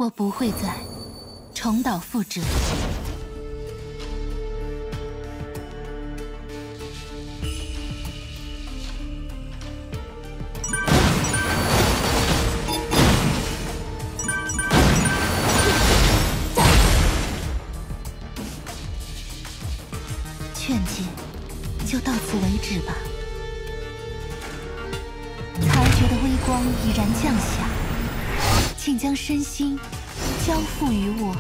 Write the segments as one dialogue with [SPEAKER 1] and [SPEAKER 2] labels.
[SPEAKER 1] 我不会再重蹈覆辙。劝诫，就到此为止吧。才觉的微光已然降下，请将身心交付于我。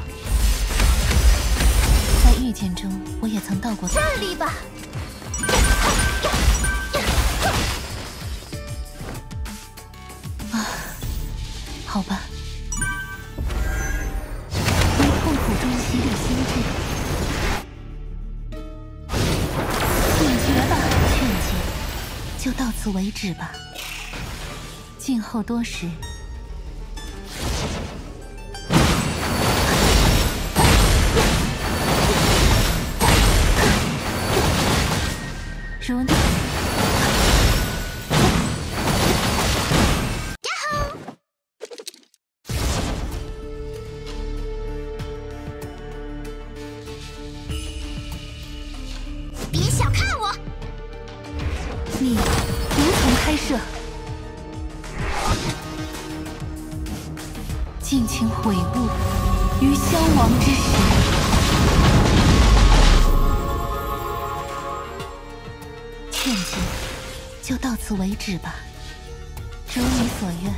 [SPEAKER 1] 在遇见中，我也曾到过这里吧。啊，好吧。于痛苦中洗礼心智。警觉吧，劝诫，就到此为止吧。静候多时。如你。别小看我！你无从开设。尽情悔悟于消亡之时。劝诫，就到此为止吧。如你所愿。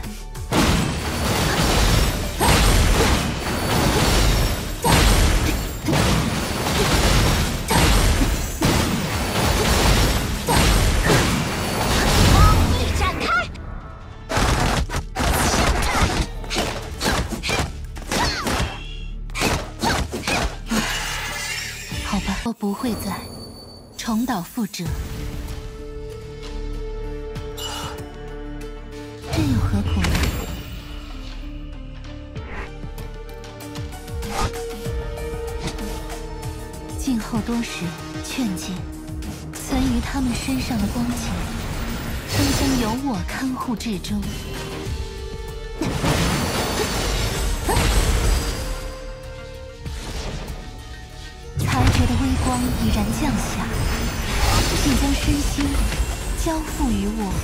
[SPEAKER 1] 好吧，我不会再重蹈覆辙。这又何苦呢？静候多时，劝诫，存于他们身上的光景，终将由我看护至终。才觉的微光已然降下，请将身心交付于我。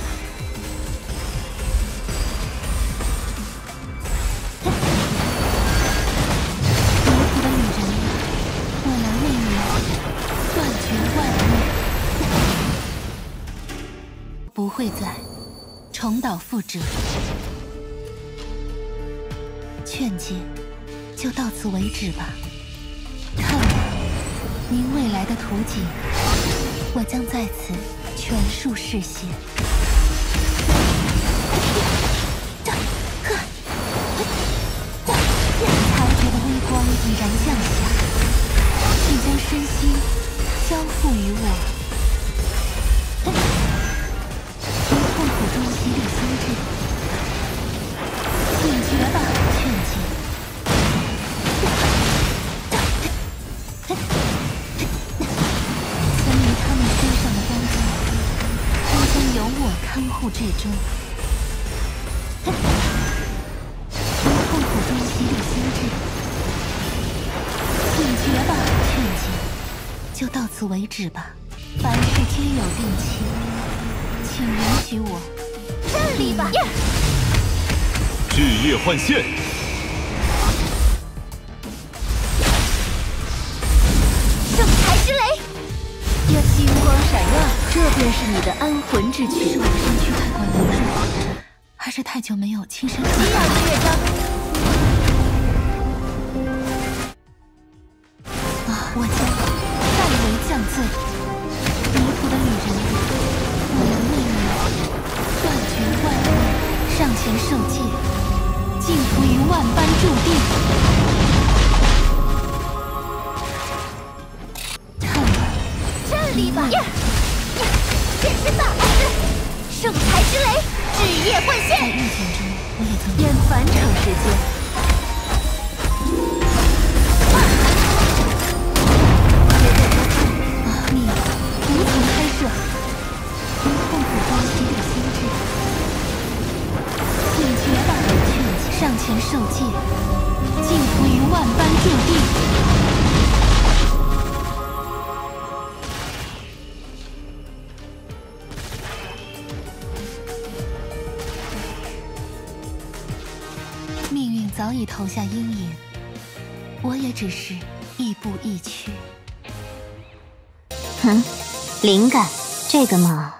[SPEAKER 1] 迷途的女人啊，我能为你断绝万念，不会再重蹈覆辙。劝诫，就到此为止吧。看吧，您未来的图景，我将在此全数实现。才觉的微光已然降下，请将身心交付于我。于痛苦中洗礼心智。警觉吧，劝诫。由我看护至终。于痛苦中洗礼心智。警觉吧，劝诫，就到此为止吧。凡事皆有定期，请允许我这里吧。
[SPEAKER 2] 日夜换线。
[SPEAKER 1] 圣才之雷。星光闪耀，这便是你的安魂之躯。是我身躯太过柔弱，还是太久没有亲身体验了？乐章。啊，我将代为降罪。迷途的女人，我能为你断绝万念，上前受戒，尽服于万般注定。这里吧，现身吧，圣才之雷，日夜换线。在遇见中，我也曾沿返场时间。啊，你无从开设，于痛苦中洗礼心智。警觉吧，劝诫，上前受戒， 早已投下阴影，我也只是亦步亦趋。
[SPEAKER 3] 灵感，这个嘛。